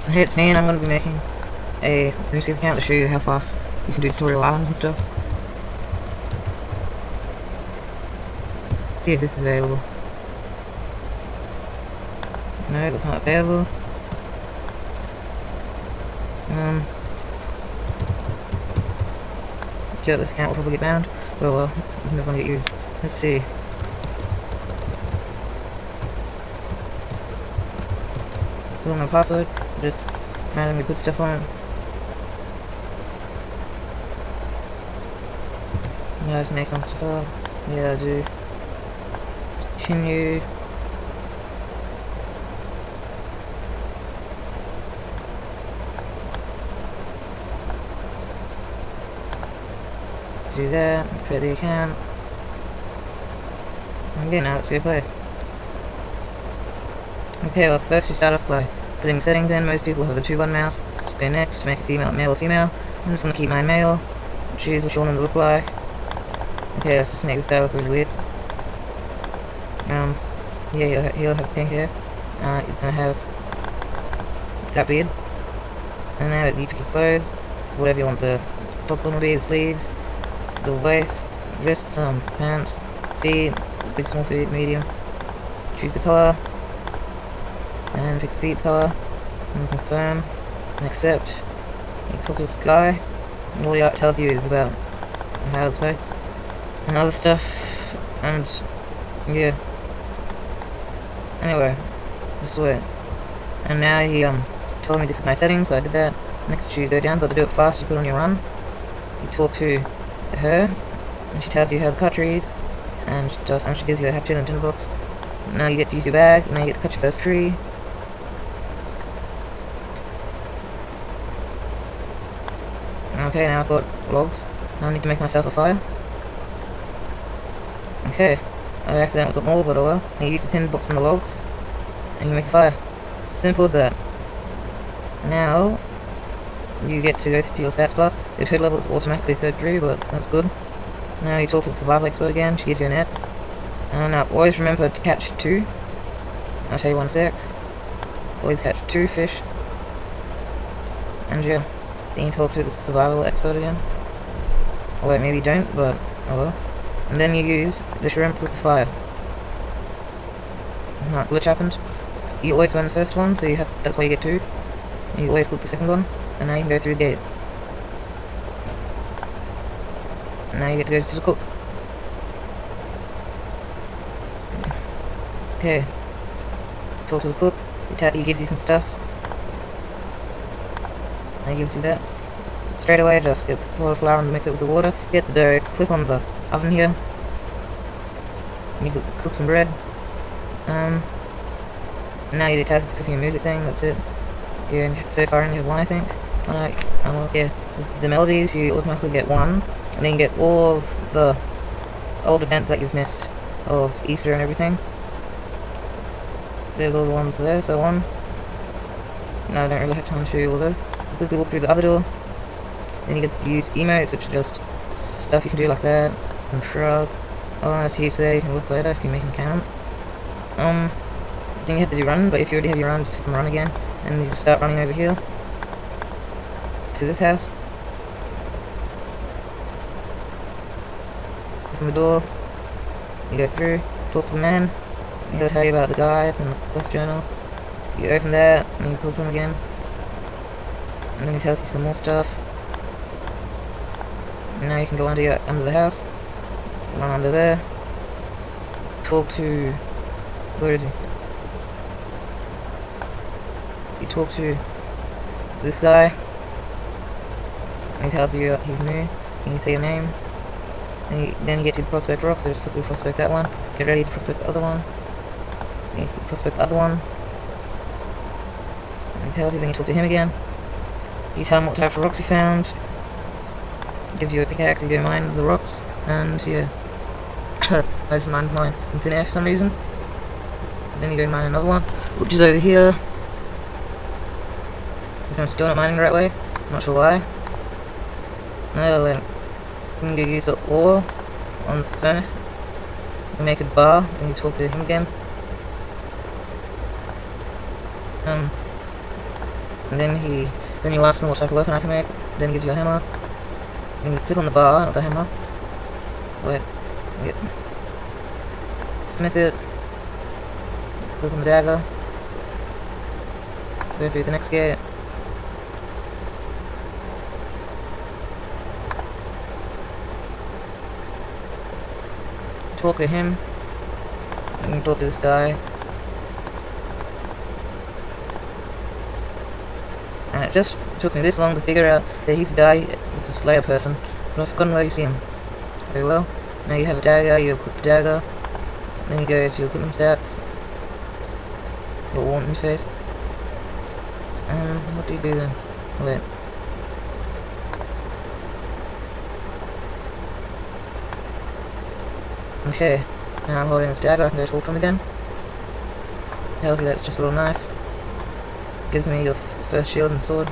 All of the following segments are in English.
Hey, it's me, and I'm going to be making a receive account to show you how fast you can do tutorial islands and stuff. See if this is available. No, it's not available. Sure, this account will probably get banned. Well, it's not going to get used. Let's see. Put on my password. Just randomly put stuff on it. Yeah, just make some stuff up. Yeah, I do. Continue. Do that, create the account. Okay, now let's go play. Okay, well first you start off by putting settings in. Most people have a 2-button mouse. Just go next to make it male or female. I'm just going to keep mine male. Choose what you want them to look like. Okay, let's just make this guy look really weird. Yeah, he'll have pink hair. He's going to have that beard. And now you pick his clothes, whatever you want the top one to be, the sleeves, the waist, wrists, pants, feet, big, small feet, medium. Choose the color, and pick the feet color, and confirm, and accept. You click this guy, and all it tells you is about how to play, and other stuff, and yeah. Anyway, this is it. And now he told me to click my settings, so I did that. Next you go down, but to do it fast you put on your run. You talk to her, and she tells you how the countries and stuff, and she gives you a hatchet and a tinderbox. Now you get to use your bag, now you get to cut your first tree. Okay, now I've got logs. Now I need to make myself a fire. Okay, I accidentally got more, but oh well. You use the tinderbox and the logs, and you make a fire. Simple as that. Now you get to go to your stats bar. Your total level is automatically 33, but that's good. Now you talk to the survival expert again. She gives you a net. Now always remember to catch 2. I'll tell you one sec. Always catch 2 fish. And yeah, then you talk to the survival expert again. Oh wait, maybe you don't, but oh well. And then you use the shrimp with the fire. Which happened? You always win the first one, so that's why you get 2. You always cook the second one, and now you can go through the gate. And now you get to go to the cook. Okay. Talk to the cook. He gives you some stuff. And he gives you that. Straight away, just get the water flour and mix it with the water. Get the dough. Click on the oven here. You can cook some bread. Now you're tasked with cooking a music thing. That's it. So far only have 1, I think. Yeah, with the melodies you automatically get 1, and then you get all of the old events that you've missed of Easter and everything. There's all the ones there, so 1. No, I don't really have time to show you all those. Quickly walk through the other door. Then you get to use emotes, which are just stuff you can do like that, and shrug. Oh, there's heaps there, you can look later if you make them count. Then you have to do run, but if you already have your run, just click on run again, and you just start running over here to this house. Open the door, you go through, talk to the man, he'll tell you about the guides and the quest journal. You open that, and you talk to him again, and then he tells you some more stuff. And now you can go under the house, run under there, talk to, where is he? You talk to this guy, and he tells you he's new, and you say your name, and then you get to the prospect rock, so just quickly prospect that one, get ready to prospect the other one, and you prospect the other one, and he tells you, then you talk to him again, you tell him what type of rocks you found, gives you a pickaxe, you go mine the rocks, and yeah, I just mined mine in thin air for some reason, then you go mine another one, which is over here. I'm still not mining the right way, I'm not sure why. No, wait. You can go use the ore on the furnace, you make a bar, and you talk to him again. and then you ask him what type of weapon I can make, then he gives you a hammer, and you click on the bar of the hammer, wait, yep, smith it, click on the dagger, go through the next gate, talk to him, and you talk to this guy, and it just took me this long to figure out that he's the guy, it's a Slayer person, but I've forgotten where you see him. Very well. Now you have a dagger, you equip the dagger, then you go to your equipment stats, your warm interface, what do you do then? Wait. Okay, now I'm holding this dagger, I can go talk to him again. Tells you that's just a little knife. Gives me your first shield and sword.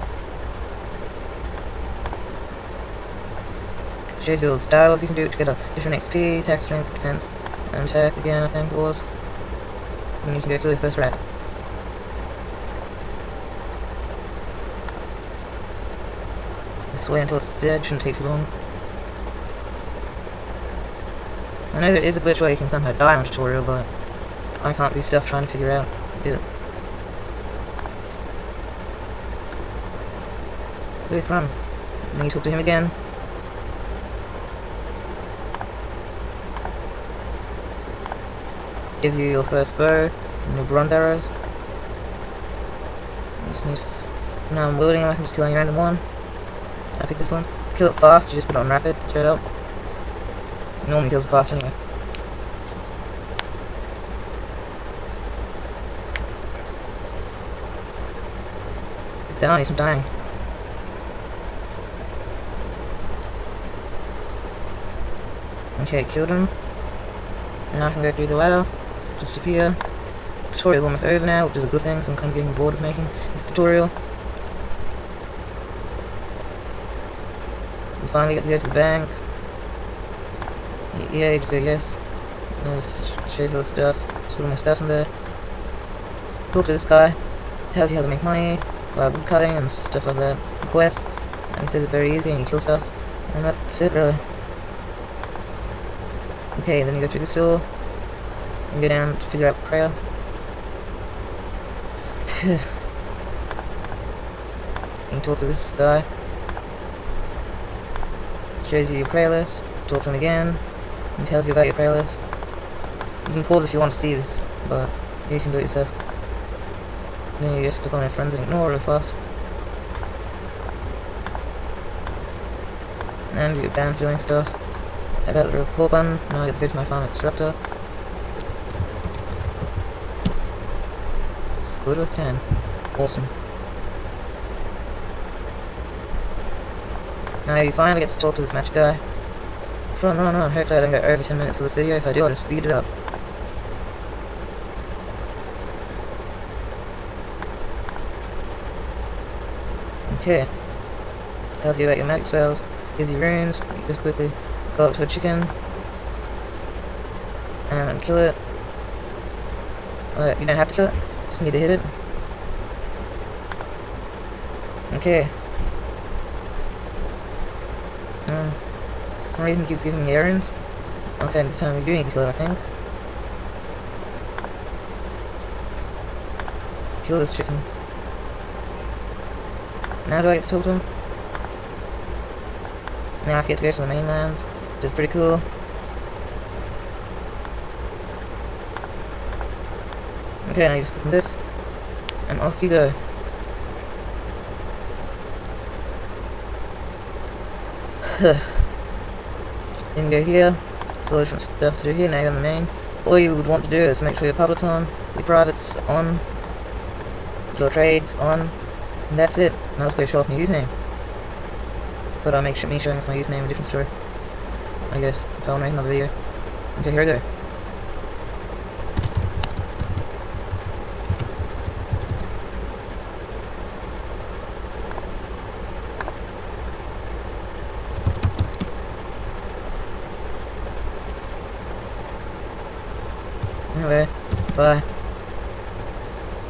Shows you all the styles you can do to get a different XP, attack, strength, defense, and attack again, I think it was. And you can go through the first rack. Just wait until it's dead, shouldn't take too long. I know there is a glitch where you can somehow die on a tutorial, but I can't do stuff trying to figure out it. Quick run. Then you talk to him again. Gives you your first bow and your bronze arrows. Just need now I'm loading, I can just kill any random one. I pick this one. Kill it fast, you just put it on rapid, straight up. It normally kills fast anyway. Down, he's dying. Okay, killed him. And now I can go through the ladder. Just appear. Tutorial's almost over now, which is a good thing, so I'm kind of getting bored of making this tutorial. We finally get to go to the bank. Yeah, you just go yes. Just shows all the stuff. Just put all my stuff in there. Talk to this guy. Tells you how to make money, wood cutting and stuff like that. Quests. And he says it's very easy and you kill stuff. And that's it really. Okay, then you go through this door. And go down to figure out prayer. You can talk to this guy. Shows you your prayer list. Talk to him again. And tells you about your prayer list. You can pause if you want to see this, but you can do it yourself. Then you just click on your friends and ignore really fast. And you get banned doing stuff. About the report button. Now I get to go to my farm instructor. Good with 10. Awesome. Now you finally get to talk to this match guy. No, hopefully I don't go over 10 minutes for this video. If I do, I'll just speed it up. Okay. Tells you about your magic spells, gives you runes. You just quickly go up to a chicken and kill it. You don't have to kill it, just need to hit it. Okay. For some reason it keeps giving me errands. Okay, this time we do need to kill it, I think. Let's kill this chicken. Now do I get to talk to him? Now I get to go to the mainlands, which is pretty cool. Okay, now you just click on this, and off you go. Then go here, there's all different stuff to do here. Now you're on the main. All you would want to do is make sure your public's on, your private's on, your trade's on, and that's it. Now let's go show off my username. But I'll make sure me showing off my username a different story, I guess, if I want to make another video. Okay, here we go. Anyway, bye.